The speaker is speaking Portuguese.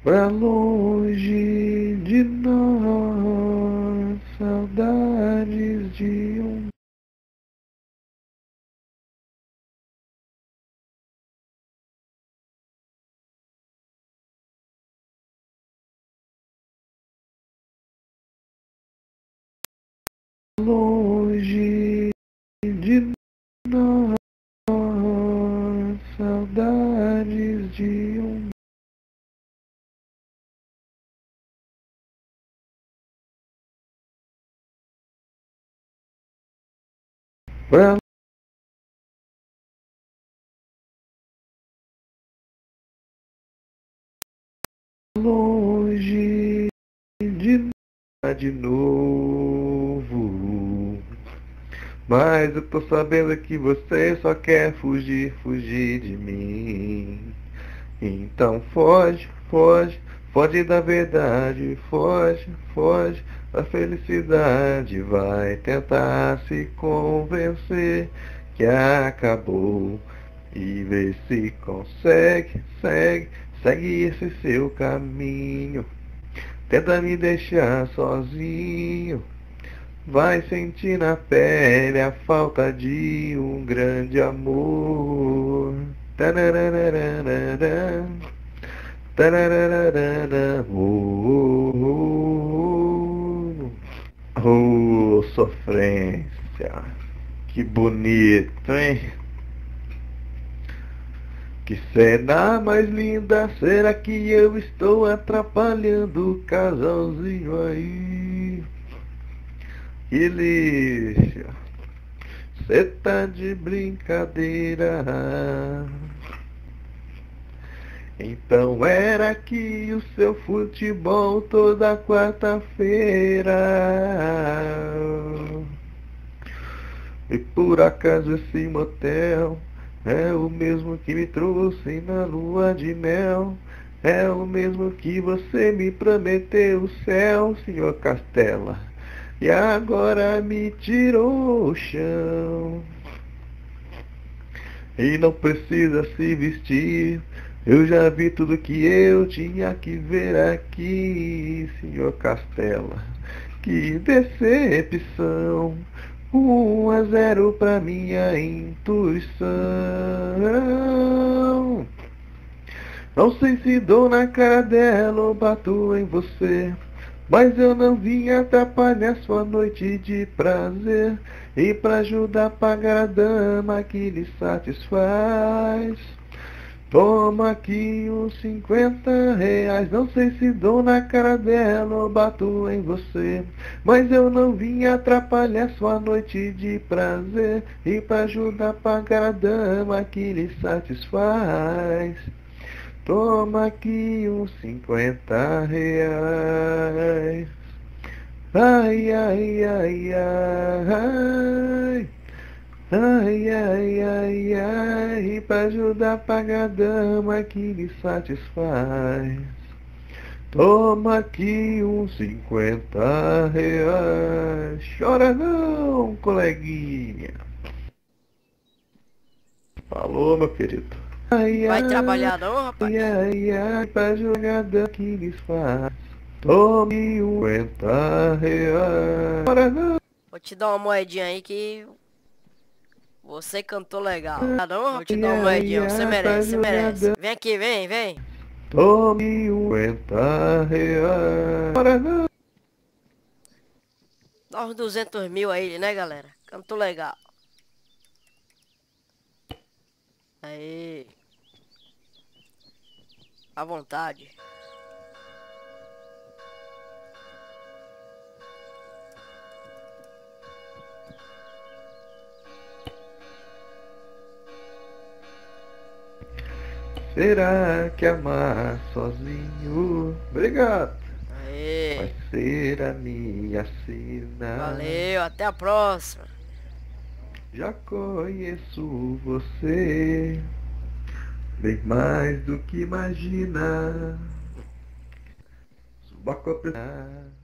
Pra longe de nós, saudades de um. Longe de nós, saudades de um. Pra longe de novo. Mas eu tô sabendo que você só quer fugir, fugir de mim. Então foge, foge, foge da verdade, foge, foge da felicidade. Vai tentar se convencer que acabou e vê se consegue, segue esse seu caminho. Tenta me deixar sozinho. Vai sentir na pele a falta de um grande amor. Tararararara, tararararara, sofrência. Que bonito, hein? Que cena mais linda, será que eu estou atrapalhando o casalzinho aí? Que delícia, cê tá de brincadeira. Então era aqui o seu futebol toda quarta-feira. E por acaso esse motel é o mesmo que me trouxe na lua de mel. É o mesmo que você me prometeu o céu, senhor Castela. E agora me tirou o chão. E não precisa se vestir. Eu já vi tudo que eu tinha que ver aqui, senhor Castela. Que decepção. 1-0 pra minha intuição. Não sei se dou na cara dela ou bato em você, mas eu não vim atrapalhar sua noite de prazer. E pra ajudar a pagar a dama que lhe satisfaz, toma aqui uns R$ 50. Não sei se dou na cara dela ou bato em você, mas eu não vim atrapalhar sua noite de prazer. E pra ajudar a pagar a dama que lhe satisfaz, toma aqui uns R$ 50. Ai, ai, ai, ai. Ai, ai, ai, ai. Pra ajudar a pagar a dama que lhe satisfaz, toma aqui uns R$ 50. Chora não, coleguinha. Falou, meu querido. Ai, Vai ai, trabalhar não, rapaz? ai, ai, pra jogada que lhes faz, tome uns R$ 50. Chora não. Vou te dar uma moedinha aí que você cantou legal. Ah, não? Vou te Ai, dar uma ai, moedinha, você ai, pra merece, você merece. jogada, Vem aqui, vem, vem. tome uns R$ 50. Chora não. Dá uns 200 mil aí, né, galera? Cantou legal. Aí, à vontade. Será que amar sozinho, obrigado, vai Aí, ser a minha sina? valeu, até a próxima. Já conheço você bem mais do que imagina. Subaco a